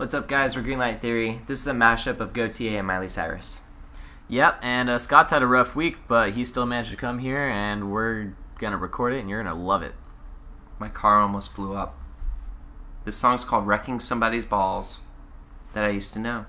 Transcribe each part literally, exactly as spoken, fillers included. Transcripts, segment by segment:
What's up, guys? We're Greenlight Theory. This is a mashup of GoTA and Miley Cyrus. Yep, and uh, Scott's had a rough week, but he still managed to come here, and we're gonna record it, and you're gonna love it. My car almost blew up. This song's called Wrecking Somebody's Balls, that I used to know.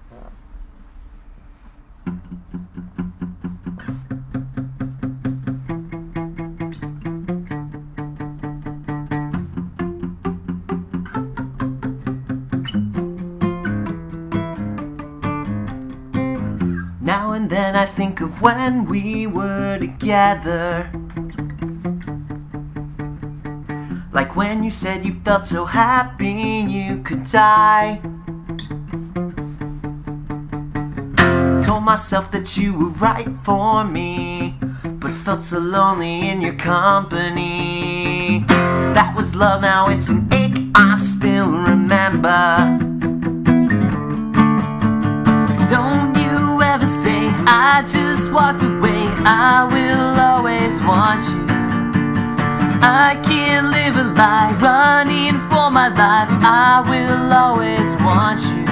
Now and then I think of when we were together, like when you said you felt so happy you could die. Told myself that you were right for me, but felt so lonely in your company. That was love, now it's an ache I still remember. Don't you ever say I just walked away, I will always want you. I can't live a lie, running for my life, I will always want you.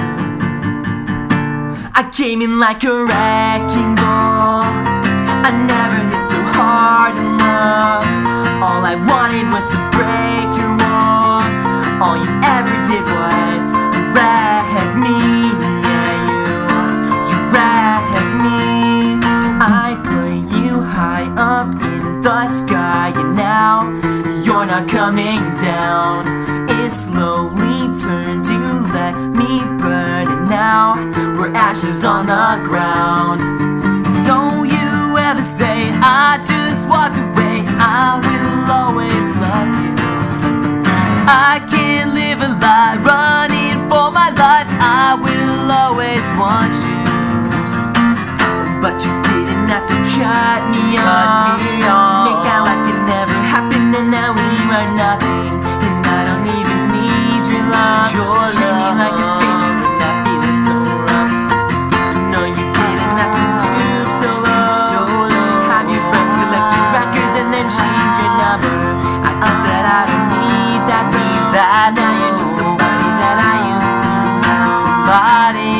I came in like a wrecking ball, I never hit so hard in love. All I wanted was to break your walls, all you ever did was wreck me. Yeah, you, you wreck me. I put you high up in the sky, and now you're not coming down. It slowly turned to let me burn, and now we're ashes on the ground. Don't you ever say I just walked away, I will always love you. I can't live a lie, running for my life, I will always want you. But you didn't have to cut me off, make out like it never happened, and now we are nothing, and I don't even need your love. Treat me like a stranger when I feel so rough. No, you didn't have to stoop so low. Have your friends collect your records and then change your number. I guess that I don't need that, need that. Now you're just somebody that I used to know. Somebody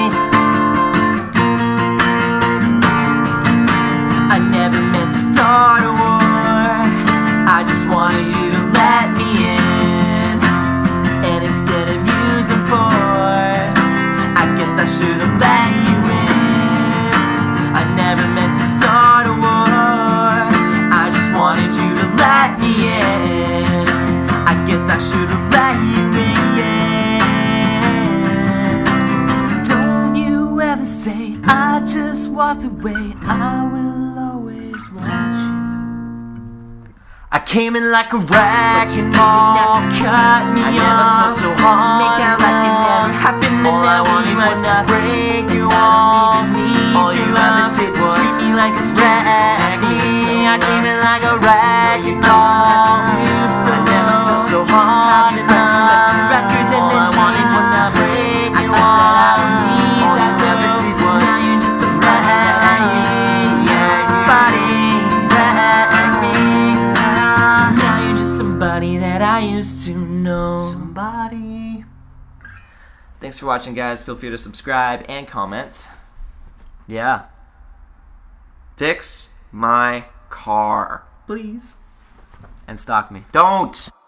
I never meant to start a war, I just wanted you to let me in. And instead of using force, I guess I should have let you in. I never meant to start a war, I just wanted you to let me in. I guess I should have let you in. Don't you ever say I just walked away, I will always want you. I came in like a wrecking ball, cut me I never felt so hard, make out like it never happened, and all I wanted was to break your walls. All you ever did was treat me like a wreck me. I came in like a wrecking ball, I never felt so hard enough. All I wanted was to break your walls. All you ever did was wreck me. Somebody that I used to know. Somebody. Thanks for watching, guys. Feel free to subscribe and comment. Yeah. Fix my car, Please. And stalk me. don't.